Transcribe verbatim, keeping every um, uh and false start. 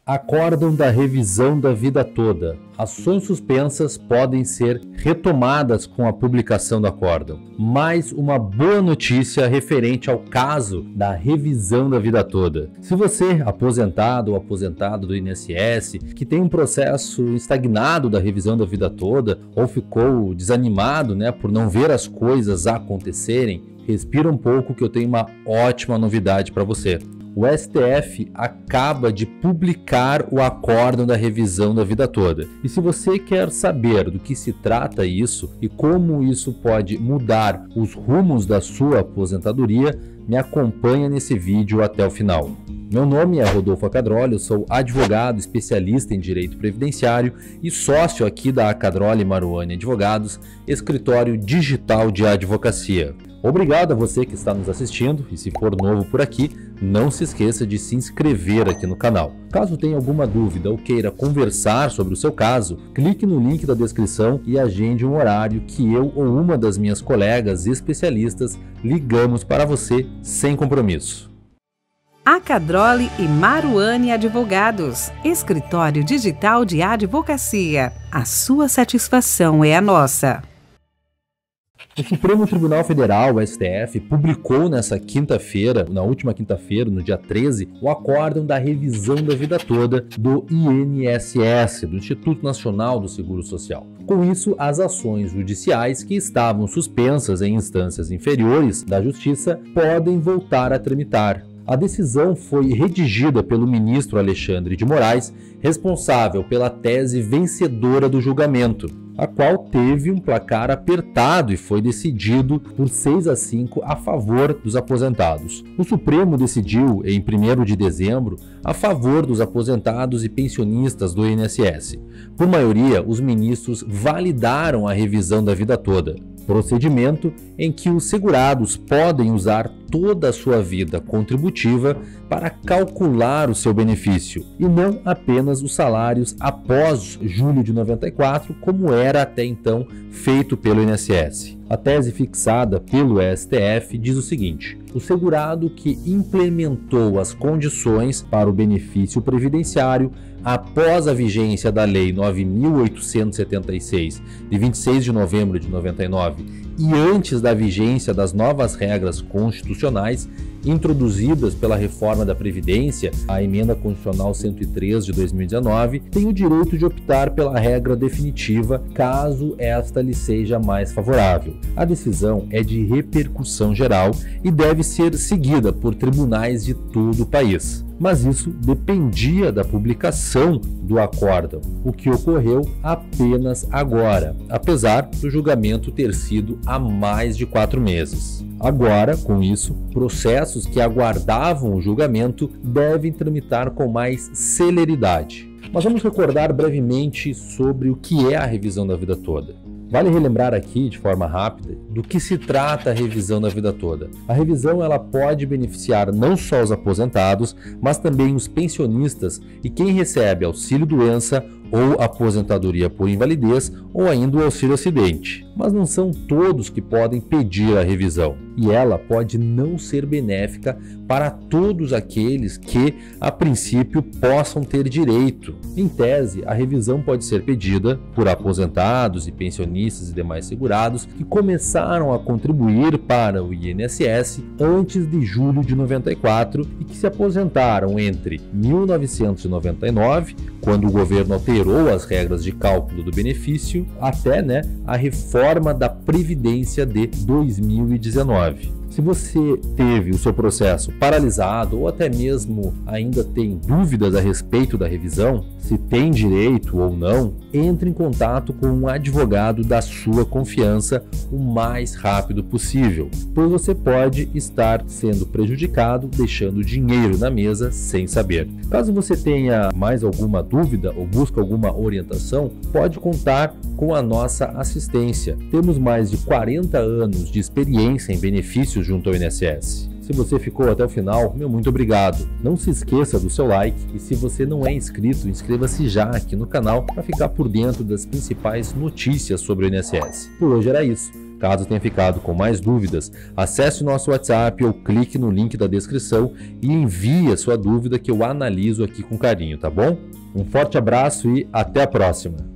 Acórdão da revisão da vida toda. Ações suspensas podem ser retomadas com a publicação do acórdão. Mais uma boa notícia referente ao caso da revisão da vida toda. Se você, aposentado ou aposentado do I N S S, que tem um processo estagnado da revisão da vida toda ou ficou desanimado, né, por não ver as coisas acontecerem, respira um pouco que eu tenho uma ótima novidade para você. O S T F acaba de publicar o acórdão da revisão da vida toda. E se você quer saber do que se trata isso e como isso pode mudar os rumos da sua aposentadoria, me acompanha nesse vídeo até o final. Meu nome é Rodolfo Acadroli, eu sou advogado especialista em direito previdenciário e sócio aqui da Acadroli Maruani Advogados, escritório digital de advocacia. Obrigado a você que está nos assistindo e se for novo por aqui, não se esqueça de se inscrever aqui no canal. Caso tenha alguma dúvida ou queira conversar sobre o seu caso, clique no link da descrição e agende um horário que eu ou uma das minhas colegas especialistas ligamos para você sem compromisso. Acadroli e Maruani Advogados, escritório digital de advocacia. A sua satisfação é a nossa. O Supremo Tribunal Federal, o S T F, publicou nessa quinta-feira, na última quinta-feira, no dia treze, o acórdão da revisão da vida toda do I N S S, do Instituto Nacional do Seguro Social. Com isso, as ações judiciais que estavam suspensas em instâncias inferiores da Justiça podem voltar a tramitar. A decisão foi redigida pelo ministro Alexandre de Moraes, responsável pela tese vencedora do julgamento, a qual teve um placar apertado e foi decidido por seis a cinco a favor dos aposentados. O Supremo decidiu, em primeiro de dezembro, a favor dos aposentados e pensionistas do I N S S. Por maioria, os ministros validaram a revisão da vida toda, procedimento em que os segurados podem usar toda a sua vida contributiva para calcular o seu benefício, e não apenas os salários após julho de noventa e quatro, como era até então feito pelo I N S S. A tese fixada pelo S T F diz o seguinte: o segurado que implementou as condições para o benefício previdenciário após a vigência da Lei nove mil oitocentos e setenta e seis, de vinte e seis de novembro de noventa e nove, e antes da vigência das novas regras constitucionais introduzidas pela reforma da Previdência, a Emenda Constitucional cento e três de dois mil e dezenove, tem o direito de optar pela regra definitiva, caso esta lhe seja mais favorável. A decisão é de repercussão geral e deve ser seguida por tribunais de todo o país. Mas isso dependia da publicação do acórdão, o que ocorreu apenas agora, apesar do julgamento ter sido há mais de quatro meses. Agora, com isso, processos que aguardavam o julgamento devem tramitar com mais celeridade. Mas vamos recordar brevemente sobre o que é a revisão da vida toda. Vale relembrar aqui, de forma rápida, do que se trata a revisão da vida toda. A revisão ela pode beneficiar não só os aposentados, mas também os pensionistas e quem recebe auxílio-doença ou aposentadoria por invalidez ou ainda o auxílio-acidente. Mas não são todos que podem pedir a revisão, e ela pode não ser benéfica para todos aqueles que, a princípio, possam ter direito. Em tese, a revisão pode ser pedida por aposentados e pensionistas e demais segurados que começaram a contribuir para o I N S S antes de julho de noventa e quatro e que se aposentaram entre mil novecentos e noventa e nove, quando o governo alterou as regras de cálculo do benefício, até né, a reforma da Previdência de dois mil e dezenove. Se você teve o seu processo paralisado ou até mesmo ainda tem dúvidas a respeito da revisão, se tem direito ou não, entre em contato com um advogado da sua confiança o mais rápido possível, pois você pode estar sendo prejudicado, deixando dinheiro na mesa sem saber. Caso você tenha mais alguma dúvida ou busca alguma orientação, pode contar com a nossa assistência. Temos mais de quarenta anos de experiência em benefícios junto ao I N S S. Se você ficou até o final, meu muito obrigado. Não se esqueça do seu like e se você não é inscrito, inscreva-se já aqui no canal para ficar por dentro das principais notícias sobre o I N S S. Por hoje era isso. Caso tenha ficado com mais dúvidas, acesse o nosso WhatsApp ou clique no link da descrição e envie a sua dúvida que eu analiso aqui com carinho, tá bom? Um forte abraço e até a próxima!